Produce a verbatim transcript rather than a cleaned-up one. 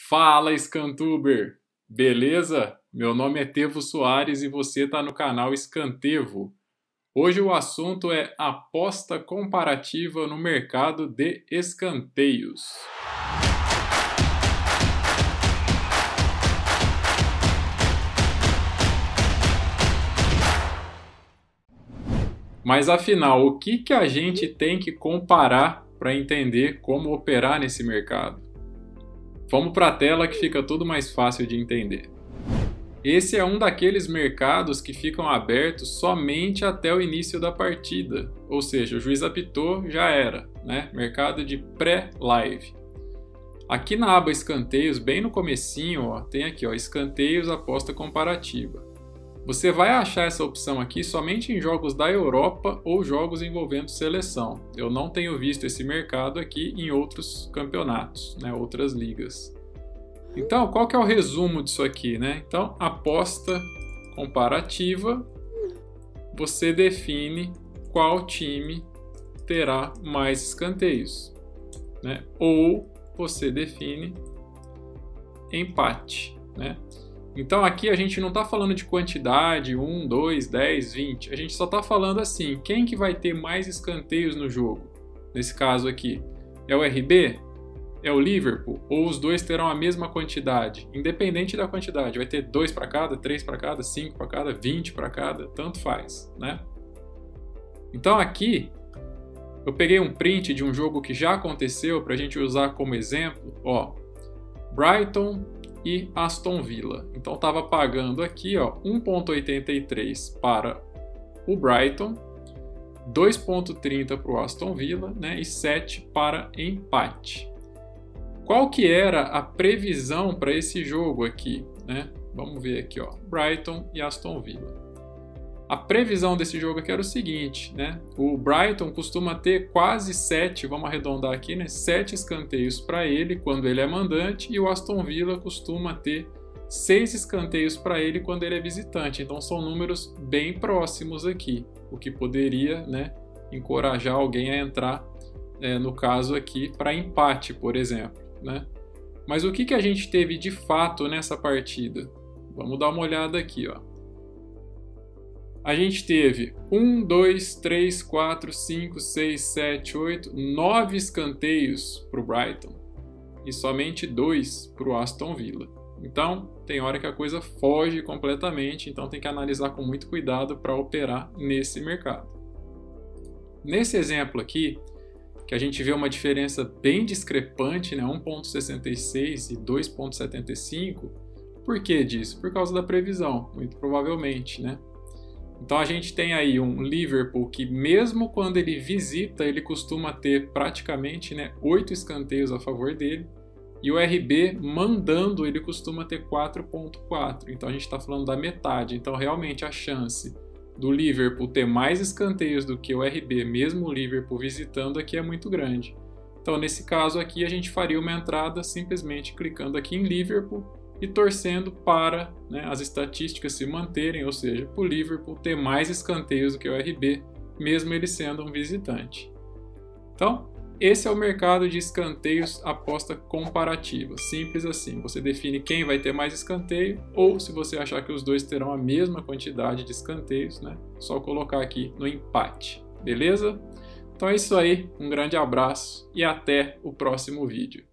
Fala, Scantuber! Beleza? Meu nome é Tevo Soares e você está no canal Scantevo. Hoje o assunto é aposta comparativa no mercado de escanteios. Mas afinal, o que que a gente tem que comparar para entender como operar nesse mercado? Vamos para a tela que fica tudo mais fácil de entender. Esse é um daqueles mercados que ficam abertos somente até o início da partida, ou seja, o juiz apitou, já era, né? Mercado de pré-live. Aqui na aba escanteios, bem no comecinho, ó, tem aqui, ó, escanteios aposta comparativa. Você vai achar essa opção aqui somente em jogos da Europa ou jogos envolvendo seleção. Eu não tenho visto esse mercado aqui em outros campeonatos, né, outras ligas. Então, qual que é o resumo disso aqui, né? Então, aposta comparativa, você define qual time terá mais escanteios, né? Ou você define empate, né? Então aqui a gente não está falando de quantidade, um, dois, dez, vinte. A gente só está falando assim, quem que vai ter mais escanteios no jogo? Nesse caso aqui, é o R B? É o Liverpool? Ou os dois terão a mesma quantidade? Independente da quantidade, vai ter dois para cada, três para cada, cinco para cada, vinte para cada, tanto faz, né? Então aqui, eu peguei um print de um jogo que já aconteceu para a gente usar como exemplo, ó, Brighton e Aston Villa. Então estava pagando aqui, ó, um vírgula oitenta e três para o Brighton, dois vírgula trinta para o Aston Villa, né, e sete para empate. Qual que era a previsão para esse jogo aqui, né? Vamos ver aqui, ó, Brighton e Aston Villa. A previsão desse jogo aqui era o seguinte, né? O Brighton costuma ter quase sete, vamos arredondar aqui, né? Sete escanteios para ele quando ele é mandante, e o Aston Villa costuma ter seis escanteios para ele quando ele é visitante. Então são números bem próximos aqui, o que poderia, né, encorajar alguém a entrar, é, no caso aqui, para empate, por exemplo, né? Mas o que que a gente teve de fato nessa partida? Vamos dar uma olhada aqui, ó. A gente teve um, dois, três, quatro, cinco, seis, sete, oito, nove escanteios para o Brighton e somente dois para o Aston Villa. Então, tem hora que a coisa foge completamente, então tem que analisar com muito cuidado para operar nesse mercado. Nesse exemplo aqui, que a gente vê uma diferença bem discrepante, né? um vírgula sessenta e seis e dois vírgula setenta e cinco, por que disso? Por causa da previsão, muito provavelmente, né? Então a gente tem aí um Liverpool que mesmo quando ele visita, ele costuma ter praticamente, né, oito escanteios a favor dele, e o R B mandando ele costuma ter quatro vírgula quatro, então a gente está falando da metade. Então realmente a chance do Liverpool ter mais escanteios do que o R B, mesmo o Liverpool visitando aqui, é muito grande. Então nesse caso aqui a gente faria uma entrada simplesmente clicando aqui em Liverpool e torcendo para, né, as estatísticas se manterem, ou seja, para o Liverpool ter mais escanteios do que o R B, mesmo ele sendo um visitante. Então, esse é o mercado de escanteios aposta comparativa, simples assim. Você define quem vai ter mais escanteio, ou se você achar que os dois terão a mesma quantidade de escanteios, né, só colocar aqui no empate, beleza? Então é isso aí, um grande abraço e até o próximo vídeo.